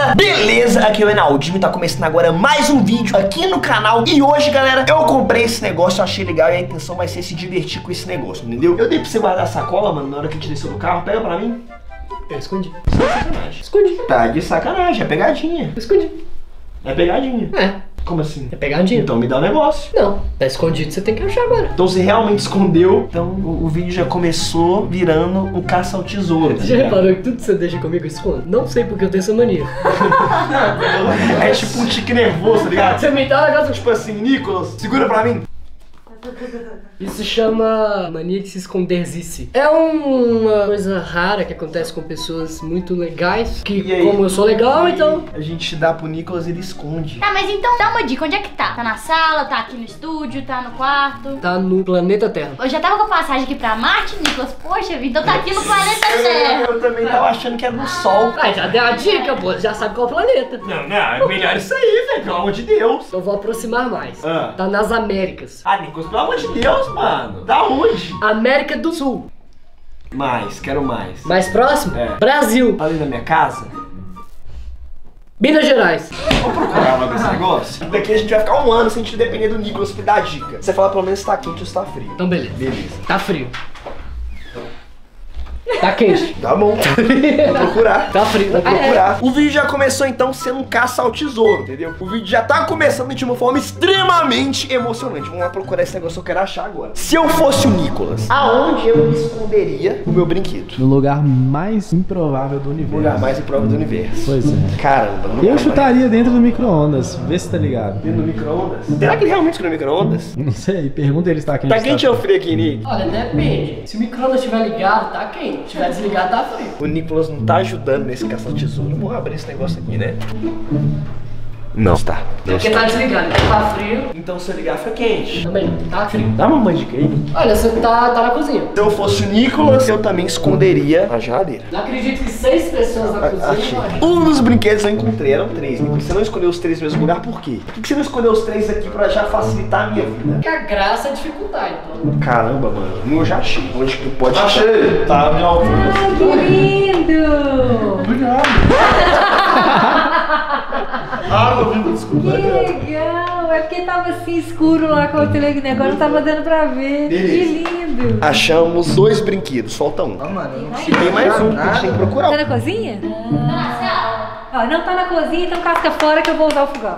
galera, beleza? Aqui é o Enaldinho e tá começando agora mais um vídeo aqui no canal. E hoje, galera, eu comprei esse negócio, eu achei legal e a intenção vai ser se divertir com esse negócio, entendeu? Eu dei pra você guardar a sacola, mano, na hora que a gente desceu do carro. Pega pra mim. Eu escondi. Isso é sacanagem. Escondi. Tá de sacanagem, é pegadinha. Escondi. É pegadinha. É. Como assim? É pegadinha. Então me dá o negócio. Não, tá escondido, você tem que achar agora. Então você realmente escondeu. Então o vídeo já começou virando um caça ao tesouro. Você já reparou que tudo que você deixa comigo eu escondo? Não sei porque eu tenho essa mania. É tipo um tique nervoso, tá ligado? Você me dá um negócio. Tipo assim, Nicolas, segura pra mim. Isso se chama mania de se esconderzice. É uma coisa rara que acontece com pessoas muito legais. Que como eu sou legal, então... A gente dá pro Nicolas e ele esconde. Tá, mas então dá uma dica, onde é que tá? Tá na sala, tá aqui no estúdio, tá no quarto? Tá no planeta Terra. Eu já tava com a passagem aqui pra Marte, Nicolas. Poxa vida, então tá aqui no planeta Terra. Eu também tava achando que era no Sol. Ah, já deu a dica, pô. Já sabe qual é o planeta. Não, é melhor isso aí, velho, pelo amor de Deus. Eu vou aproximar mais. Ah. Tá nas Américas. Ah, Nicolas, pelo amor de Deus, mano. Da onde? América do Sul. Mais, quero mais. Mais próximo? É. Brasil. Ali na minha casa? Minas Gerais. Vamos procurar logo esse negócio? Daqui a gente vai ficar um ano sem a gente depender do Nicolas pra dar dica. Você fala pelo menos se tá quente ou se tá frio. Então beleza. Beleza. Tá frio. Tá quente. Tá bom. Vou procurar. Tá frio. Vou procurar. O vídeo já começou então sendo um caça ao tesouro, entendeu? O vídeo já tá começando de uma forma extremamente emocionante. Vamos lá procurar esse negócio que eu quero achar agora. Se eu fosse o Nicolas, aonde eu esconderia o meu brinquedo? No lugar mais improvável do O universo. lugar mais improvável do universo. Pois é. Caramba, não Eu chutaria dentro do micro-ondas, vê se tá ligado. no micro-ondas? Será que ele realmente ficou no micro-ondas? Não sei, pergunta ele se tá quente. Tá quente ou frio aqui, Nick? Olha, depende. Se o micro-ondas estiver ligado, tá quente. Se estiver desligado, tá frio. O Nicolas não tá ajudando nesse caça ao tesouro. Vamos abrir esse negócio aqui, né? Não está. Porque tá desligado, então tá frio. Então se eu ligar fica quente. Também, tá frio. Dá uma dica aí. Olha, você tá na cozinha. Se eu fosse o Nicolas, eu também esconderia a geladeira. Não acredito que 6 pessoas na cozinha. Achei. Olha. Um dos brinquedos eu encontrei, eram 3. Nicolas, você não escolheu os 3 no mesmo lugar, por quê? Por que você não escolheu os 3 aqui pra já facilitar a minha vida? Porque a graça é dificultar, então. Caramba, mano. Eu já achei. Onde que tu pode Achei! Tá me altura. Ai, que lindo! Obrigado. Ah, não vi, desculpa. Que legal! É porque tava assim escuro lá com o negócio, não tava dando pra ver. Beleza. Que lindo! Achamos 2 brinquedos, falta um. Não, mano, eu não E tem mais um que a gente tem que procurar. Tá na cozinha? Tá na sala? Ó, não tá na cozinha, então casca fora que eu vou usar o fogão.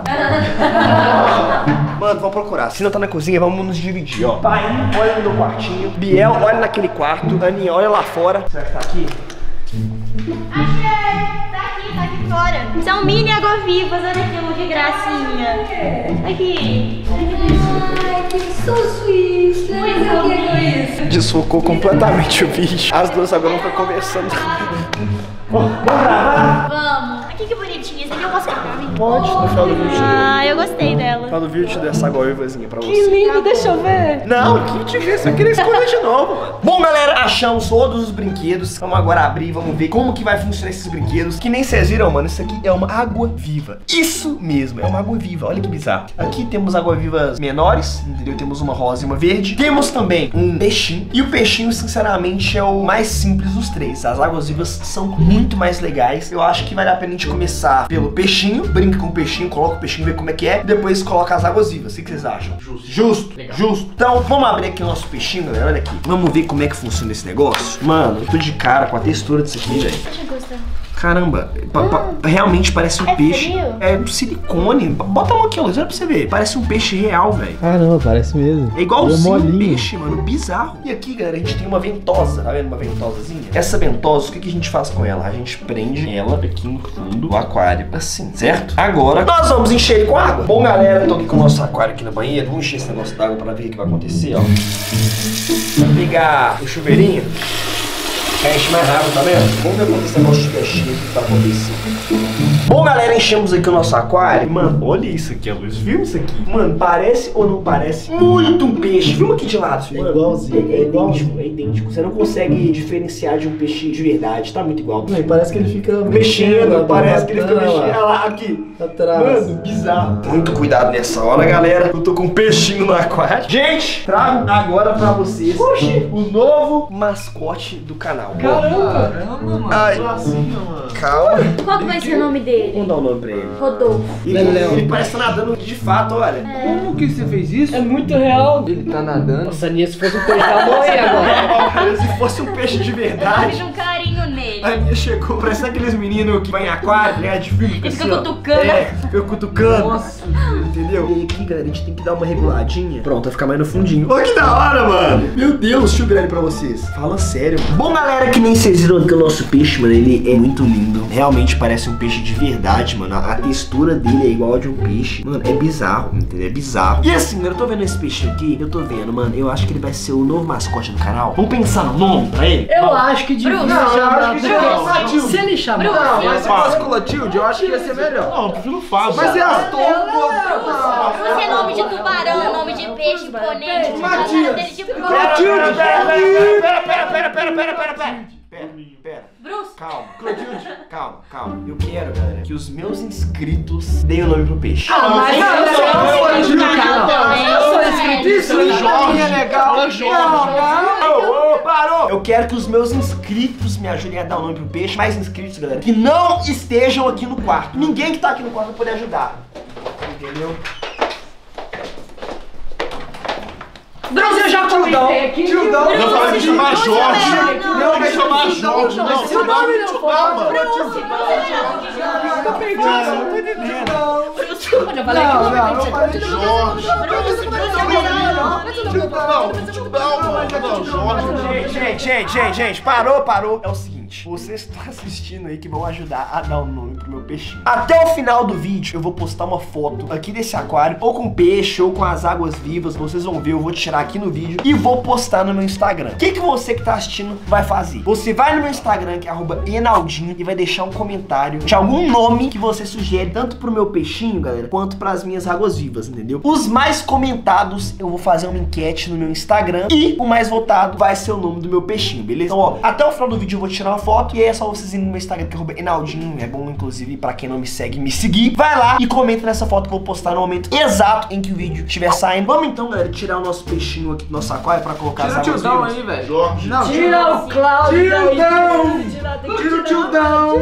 Mano, vamos procurar. Se não tá na cozinha, vamos nos dividir, ó. Pai, olha no meu quartinho. Biel, olha naquele quarto. Aninha, olha lá fora. Será que tá aqui? Achei! Tá aqui fora. São mini água-vivas, olha aquilo, que gracinha. Aqui. Ai, que so sweet! Mas eu quero isso. Desfocou completamente o vídeo. As duas agora vão ficar conversando. Vamos gravar? Vamos. Aqui que bonitinha. Esse aqui eu posso comprar pra mim? Pode, no final do vídeo te dou. Ah, eu gostei dela. No final do vídeo te dou essa água-vivazinha pra Que você. lindo, deixa eu ver. Não, que te vê, você queria escolher de novo, mano. Bom, galera, achamos todos os brinquedos. Vamos agora abrir, vamos ver como que vai funcionar esses brinquedos. Que nem vocês viram, mano, isso aqui é uma água-viva. Isso mesmo, é uma água-viva, olha que bizarro. Aqui temos água-vivas menores, entendeu? Temos uma rosa e uma verde. Temos também um peixinho. E o peixinho, sinceramente, é o mais simples dos 3. As águas-vivas são muito mais legais. Eu acho que vale a pena a gente começar pelo peixinho. Brinca com o peixinho, coloca o peixinho, vê como é que é. Depois coloca as águas-vivas. O que vocês acham? Justo. Justo. Legal. Justo. Então, vamos abrir aqui o nosso peixinho, galera. Olha aqui. Vamos ver como é que funciona esse negócio. Mano, eu tô de cara com a textura disso aqui, velho. Deixa eu gostar. Caramba, realmente parece um É peixe. frio? É um silicone. Bota a mão aqui, ó, olha pra você ver. Parece um peixe real, velho. Caramba, parece mesmo. É igualzinho um molinho. peixe, mano, bizarro. E aqui, galera, a gente tem uma ventosa, tá vendo? Uma ventosazinha. Essa ventosa, o que a gente faz com ela? A gente prende ela aqui no fundo do aquário, assim, certo? Agora, nós vamos encher ele com água. Bom, galera, tô aqui com o nosso aquário aqui na banheira. Vamos encher esse negócio d'água pra ver o que vai acontecer, ó. Vou pegar o chuveirinho. Enche mais rápido, tá vendo? Vamos ver como esse negócio de peixinho que tá acontecendo. Bom, galera, enchemos aqui o nosso aquário. Mano, olha isso aqui, a luz. Viu isso aqui? Mano, parece ou não parece muito um peixe. Viu aqui de lado? É igualzinho, É idêntico, é idêntico. Você não consegue diferenciar de um peixe de verdade. Tá muito igual. Não, parece que ele fica Mexendo, parece que ele fica mexendo. Olha lá. lá, aqui. Atrás. Mano, bizarro. Muito cuidado nessa hora, galera. Eu tô com um peixinho no aquário. Gente, trago agora pra vocês o novo mascote do canal. Caramba! Caramba, mano. Ai. Gracinha, mano. Calma. Qual que vai ser o nome dele? Vamos dar um nome pra ele. Rodolfo. Ele parece que tá nadando de fato, olha. Como que você fez isso? É muito real. Ele tá nadando. Nossa, Aninha, se fosse um peixe, ela morrer agora. Se fosse um peixe de Eu verdade. fiz um carinho nele. A Aninha chegou, parece aqueles meninos que vai em aquário, né? De filme. Ele fica assim, ó. cutucando. É, fica cutucando. Nossa, entendeu? E aí aqui, galera, a gente tem que dar uma reguladinha. Pronto, vai ficar mais no fundinho. Olha que da hora, mano. Meu Deus, deixa eu virar ele pra vocês. Fala sério. Bom, galera, que nem vocês viram que o nosso peixe, mano, ele é muito lindo. Realmente parece um peixe de verdade, mano. A textura dele é igual a de um peixe. Mano, é bizarro, entendeu? É bizarro. E assim, galera, eu tô vendo esse peixe aqui. Eu tô vendo, mano. Eu acho que ele vai ser o novo mascote do canal. Vamos pensar no nome pra ele? Eu acho que devia Bruno. chamar. Não, eu acho que Porque se ele chamar. Não, mas se Fábio. fosse com o Clotilde, eu acho que ia ser melhor. Não, eu prefiro o Fábio. Mas é as Você é nome de tubarão, nome de peixe, imponente. Matias. Dele de Pera. Bruce. Calma, Clotilde, calma. Eu quero, galera, que os meus inscritos deem o nome pro peixe. Mas Isso Jorge. legal. Parou! Eu quero que os meus inscritos me ajudem a dar o nome pro peixe. Mais inscritos, galera, que não estejam aqui no quarto. Ninguém que tá aqui no quarto vai poder ajudar. Entendeu? Bruce, eu já comentei aqui. Tildão. Eu falei de chamar Jorge. Não, Não, vai chamar Jorge. Não, Esse nome não foi. Eu falei que o nome tem que ser Jorge. Gente, parou. É o seguinte, vocês estão assistindo aí que vão ajudar a dar o nome pro meu peixinho. Até o final do vídeo eu vou postar uma foto aqui desse aquário, ou com peixe, ou com as águas vivas, vocês vão ver, eu vou tirar aqui no vídeo e vou postar no meu Instagram. O que você que tá assistindo vai fazer? Você vai no meu Instagram, que é @enaldinho, e vai deixar um comentário de algum nome que você sugere, tanto pro meu peixinho, galera, quanto pras minhas águas vivas, entendeu? Os mais comentados, eu vou fazer uma enquete no meu Instagram e o mais votado vai ser o nome do meu peixinho, beleza? Então, ó, até o final do vídeo eu vou tirar uma foto e aí é só vocês irem no meu Instagram, que é @enaldinho, é bom, inclusive, pra quem não me segue, me seguir. Vai lá e comenta nessa foto que eu vou postar no momento exato em que o vídeo estiver saindo. Vamos então, galera, tirar o nosso peixinho aqui do nosso aquário pra colocar as Tira o águas Tildão vivas. aí, velho. Jorge. Não, Tira o Cláudio. Tildão. Tira o Tildão.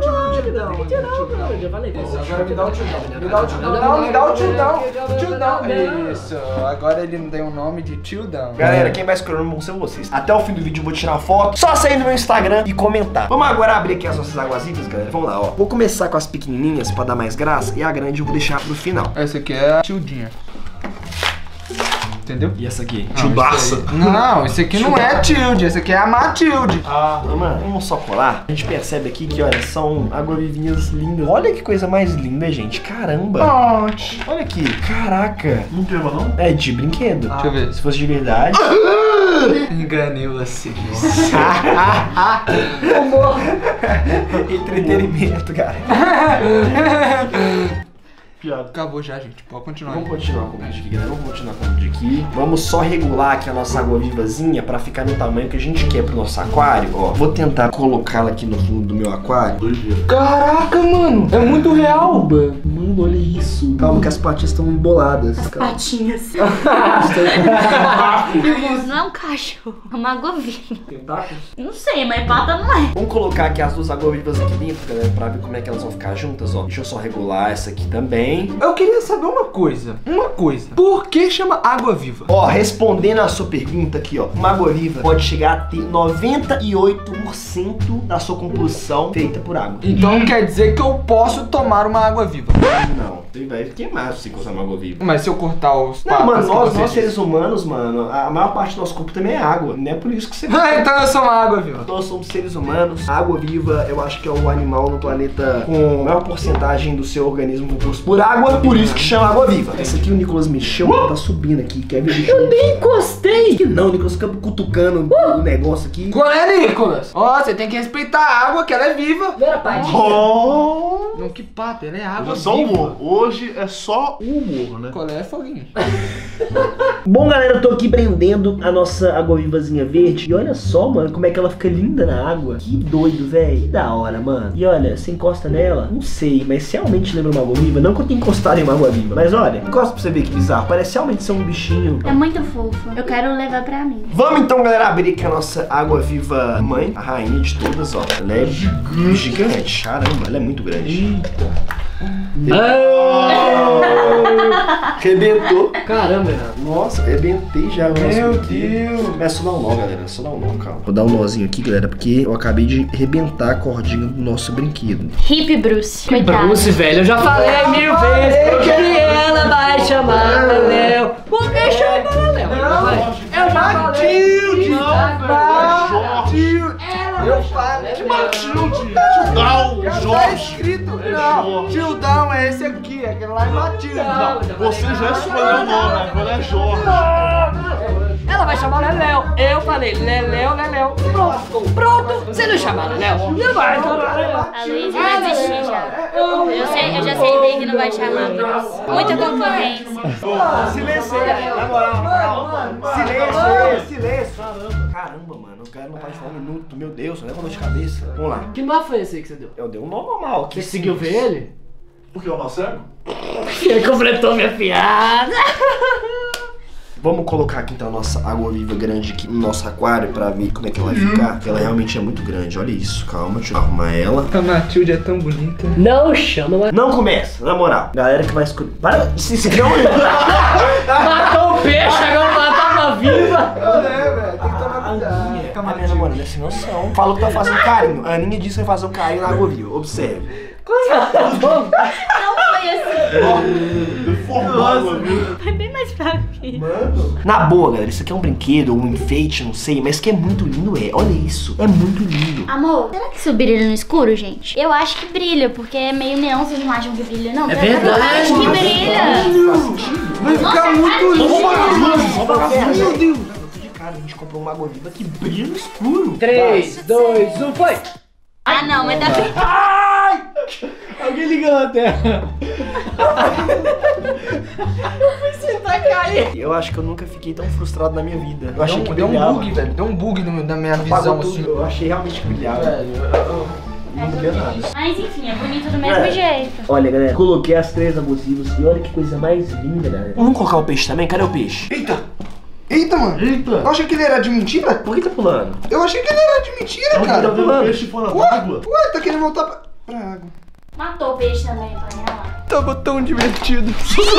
Já falei isso. Agora me dá o Tildão. Me dá o Tildão. Não, me dá o Tildão. Tildão. Isso. Agora ele me deu um nome de Tildão. Galera, quem vai escolher o nome vão ser vocês. Até o fim do vídeo eu vou tirar uma foto. Só sair no meu Instagram e comentar. Vamos agora abrir aqui as nossas águas vivas, galera. Vamos lá, ó. Vou começar com as pequenininhas pra dar mais graça e a grande eu vou deixar pro final. Essa aqui é a Tildinha. Entendeu? E essa aqui? Tildaça. Não, esse aqui não é Tilde, esse aqui é a Matilde. Mano, vamos só colar. A gente percebe aqui que, olha, são água-vivinhas lindas. Olha que coisa mais linda, gente. Caramba. Olha aqui. Caraca. Não queima, não? É de brinquedo. Deixa eu ver. Se fosse de verdade. Enganei você. Entretenimento, cara. Piada. Acabou já, gente. Pode continuar. Vamos continuar com o vídeo aqui, galera. Vamos continuar com o vídeo aqui. Vamos só regular aqui a nossa água vivazinha pra ficar no tamanho que a gente quer pro nosso aquário. Ó, vou tentar colocá-la aqui no fundo do meu aquário. Caraca, mano. É muito real. Mano, olha isso. Calma que as patinhas estão emboladas. Calma. Patinhas. Não é um cachorro, é uma água viva. Tentáculos? Não sei, mas pata não é. Vamos colocar aqui as duas águas vivas aqui dentro, galera, pra ver como é que elas vão ficar juntas, ó. Deixa eu só regular essa aqui também. Eu queria saber uma coisa. Por que chama água viva? Ó, respondendo a sua pergunta aqui, ó. Uma água viva pode chegar a ter 98% da sua composição feita por água. Então quer dizer que eu posso tomar uma água viva. Não, você vai queimar se você usar uma água viva. Mas se eu cortar os Não, papas mano, que nós você disse. seres humanos, mano, a maior parte do nosso corpo também é água. Não é por isso que você... Ah, então eu sou uma água viva. Nós somos seres humanos. A água viva, eu acho que é o animal no planeta com a maior porcentagem do seu organismo composto por água, por isso que chama água viva. Essa aqui o Nicolas mexeu, tá subindo aqui. Quer ver? Eu nem encostei. Que não, o Nicolas fica cutucando o negócio aqui. Qual é, Nicolas? Ó, você tem que respeitar a água, que ela é viva. Vera Padinha. Oh! Não, que pata, ela é água Hoje é só viva. humor. Hoje é só humor, né? Qual é, Foguinho? Bom, galera, eu tô aqui prendendo a nossa água-vivazinha verde. E olha só, mano, como é que ela fica linda na água. Que doido, velho. Que da hora, mano. E olha, você encosta nela, não sei, mas se realmente lembra uma água-viva, não que eu tenha encostado em uma água-viva, mas olha, encosta pra você ver que bizarro. Parece realmente ser um bichinho. É muito fofo. Eu quero levar pra mim. Vamos então, galera, abrir aqui a nossa água-viva mãe, a rainha de todas, ó. Ela é gigante. Caramba, ela é muito grande. Arrebentou. Caramba, Renato. Nossa, arrebentei já. Meu Deus. É só dar um nó, galera. É só dar um nó, calma. Vou dar um nozinho aqui, galera, porque eu acabei de arrebentar a cordinha do nosso brinquedo. Hip Bruce. Coitado. Bruce, velho, eu já falei 1000 vezes que ela vai chamar Léo. Porque chama Léo. Eu já falei. Eu falei. Que Matilde? Tildão, Tá Jorge. escrito. Não, Tildão é esse aqui, aquele lá é Matilde. Você já escolheu o nome, agora é Jorge. Ela vai chamar Leléu. Eu falei Leléu. Pronto. Se não chamar Leléu, não vai. A Luísa vai desistir já. Eu já sei bem que não vai chamar Bruce. Muita concorrência. Silêncio aí, na moral. Silêncio. Caramba, mano, o cara não pode falar um minuto. Meu Deus, leva dor de cabeça. Vamos lá. Que nó foi esse aí que você deu? Eu dei um nó normal aqui. Você conseguiu ver ele? Porque eu não cego? Ele completou minha piada. Vamos colocar aqui então a nossa água-viva grande aqui no nosso aquário pra ver como é que ela vai ficar. Porque ela realmente é muito grande, olha isso. Calma, deixa eu arrumar ela. A Matilde é tão bonita. Não chama mais. Não começa, na moral. Galera que vai escolher. Para de se criar um. Matou o peixe, agora matou uma viva. Velho, tem que tomar cuidado. A minha namorada é sem noção. Falou que tá fazendo carinho. A Aninha disse que vai fazer um carinho na água-viva. Observe. Não foi assim. Deformado, viu? Foi bem mais fraco que isso. Na boa, galera, isso aqui é um brinquedo, um enfeite, não sei, mas que é muito lindo, olha isso, é muito lindo. Amor, será que isso brilha no escuro, gente? Eu acho que brilha, porque é meio neon, vocês não acham que brilha, não? É verdade. Eu acho que brilha. Vai ficar muito lindo. Meu Deus. Eu tô de cara, a gente comprou uma água-viva que brilha no escuro. 3, 2, 1, foi. Ah, não, mas tá bem. Alguém ligou na terra. Eu acho que eu nunca fiquei tão frustrado na minha vida. Eu achei que Deu um brilhava. bug, velho. Deu um bug na minha Apagou visão, tudo. assim. Eu achei realmente que brilhava. Não brilha nada. Mas enfim, é bonito do mesmo jeito. Olha, galera, coloquei as 3 abusivas e olha que coisa mais linda, galera. Vamos colocar o peixe também? Cadê o peixe? Eita, mano. Eu achei que ele era de mentira. Por que tá pulando? Eu achei que ele era de mentira, Tá cara. vendo peixe fora d'água? Ué, tá querendo voltar pra água. Matou o peixe também, panela. Tava tão divertido.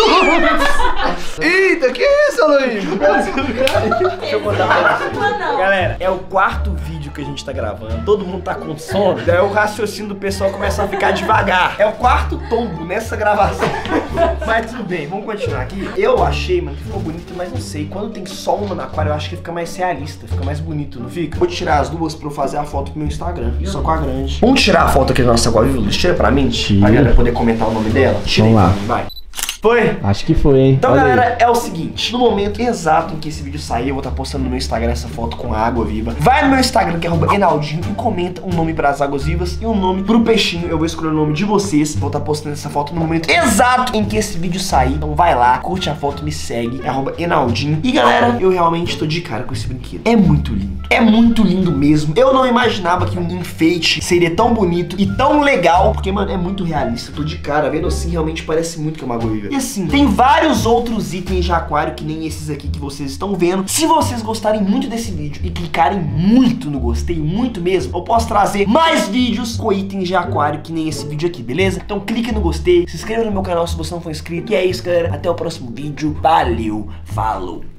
Eita, que é isso, Aloysio? Deixa eu contar pra vocês. Não. Galera, é o 4º vídeo que a gente tá gravando. Todo mundo tá com sono. Daí o raciocínio do pessoal começa a ficar devagar. É o 4º tombo nessa gravação. Mas tudo bem, vamos continuar aqui. Eu achei, mano, que ficou bonito, mas não sei. Quando tem sol no aquário, eu acho que fica mais realista. Fica mais bonito, não fica? Vou tirar as duas pra eu fazer a foto pro meu Instagram. Só com a grande. Vamos tirar a foto aqui da nossa água-viva? Tira pra mim. Pra galera poder comentar o nome dela. Tira aí pra mim, vai. Foi? Acho que foi, hein? Então, Olha galera, é o seguinte. No momento exato em que esse vídeo sair, eu vou estar postando no meu Instagram essa foto com a água viva. Vai no meu Instagram, que é @enaldinho, e comenta um nome para as águas vivas e um nome pro peixinho. Eu vou escolher o nome de vocês. Vou estar postando essa foto no momento exato em que esse vídeo sair. Então vai lá, curte a foto, me segue. É @enaldinho. E, galera, eu realmente tô de cara com esse brinquedo. É muito lindo. É muito lindo mesmo. Eu não imaginava que um enfeite seria tão bonito e tão legal. Porque, mano, é muito realista. Eu tô de cara. Vendo assim, realmente parece muito que é uma água viva. E assim, tem vários outros itens de aquário que nem esses aqui que vocês estão vendo. Se vocês gostarem muito desse vídeo e clicarem muito no gostei, muito mesmo, eu posso trazer mais vídeos com itens de aquário que nem esse vídeo aqui, beleza? Então clique no gostei, se inscreva no meu canal se você não for inscrito. E é isso, galera. Até o próximo vídeo. Valeu, falou!